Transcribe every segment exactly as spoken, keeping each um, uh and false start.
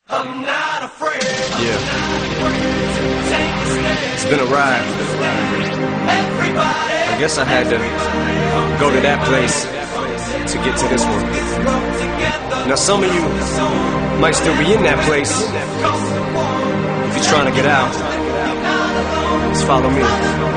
I'm not afraid. Yeah. It's been a ride. I guess I had to go to that place to get to this one. Now some of you might still be in that place. If you're trying to get out, just follow me.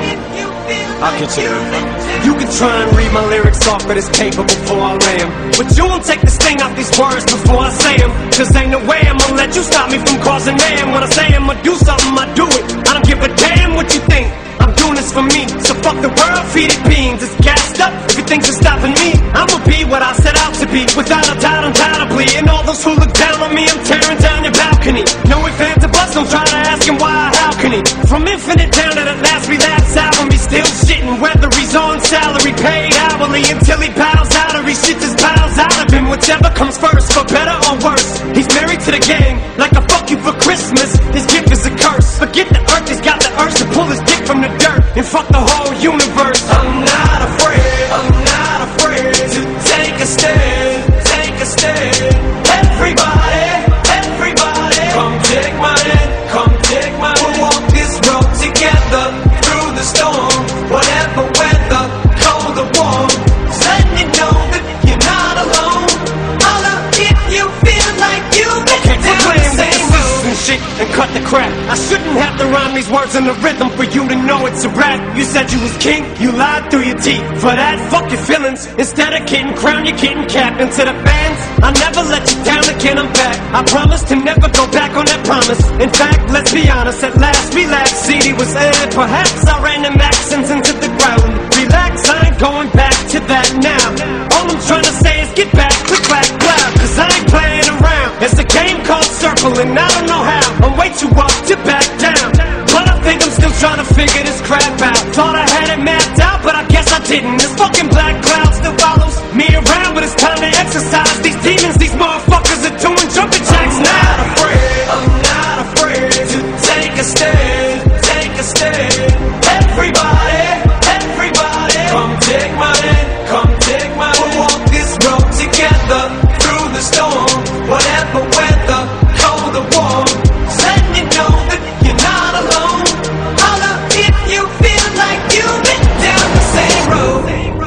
I'll get you there. You can try and read my lyrics off of this paper before I lay 'em, but you won't take the sting out these words before I say 'em. Cause ain't no way I'm gonna let you stop me from causing mayhem. When I say I'ma do something, I do it. I don't give a damn what you think. I'm doing this for me, so fuck the world, feed it beans. It's gassed up, if you think you're stopping me, I'ma be what I set out to be, without a doubt, undoubtedly. And all those who look down on me, I'm tearing down your balcony. No ifs, ands, or buts, don't try to ask him why, how can he? From infinite down to the last relapse album, he's still shitting, whether he's on salary, paid hourly, until he bows out or he shits his bowels out of him. Whichever comes first, for better or worse. He's married to the game, like a fuck you for Christmas. His gift is a curse. Forget the earth, he's got the urge to pull his dick from the dirt and fuck the whole universe. I'm not afraid, I'm not afraid to take a stand, take a stand. Everybody, everybody, come take my hand, come take my hand. We'll walk this road together through the storm, whatever weather, cold or warm. Just letting you know that you're not alone. Holla if you feel like you've been down the same road and shit and cut the crap. I shouldn't have to rhyme these words in the rhythm for you to know it's a rap. You said you was king, you lied through your teeth. For that, fuck your feelings. Instead of getting crowned, you're getting capped. And to the fans, I'll never let you down again, I'm back. I promise to never go back on that promise. In fact, let's be honest, at last relax, C D was aired. Perhaps I ran them accents into the ground. Relax, I ain't going back to that now. All I'm trying to say is get back, click, clack, clap. Cause I ain't playing around. It's a game called Circle and I don't know how. I'm way too up to back down, but I think I'm still trying to figure this crap out. Thought I had it mapped out, but I guess I didn't. This fucking black cloud still follows me around, but it's time to exercise these demons. These motherfuckers are doing jumping jacks now. I'm not afraid, I'm not afraid to take a stand, take a stand. Everybody, everybody, come take my hand, come take my hand. We'll walk this road together through the storm, whatever weather, cold or warm. Just letting you know that you're not alone. Holla if you feel like you've been down the same road.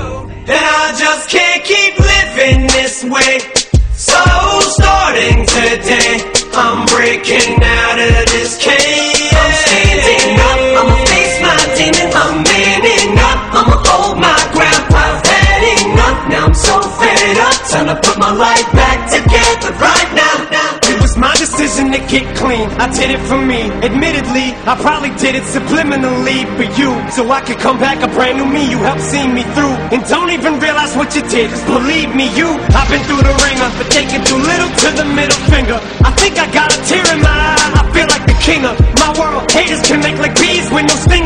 And I just can't keep living this way. So starting today, I'm breaking out of this cage. I'm standing up, I'ma face my demon. I'm manning up, I'ma hold my ground. I've had enough, now I'm so fed up. Time to put my life back together right now. It was my decision to get clean, I did it for me. Admittedly, I probably did it subliminally for you, so I could come back a brand new me. You helped see me through, and don't even realize what you did. Cause believe me, you, I've been through the ringer, but they can do little to the middle finger. I think I got a tear in my eye, I feel like the king of my world. Haters can make like bees with no sting.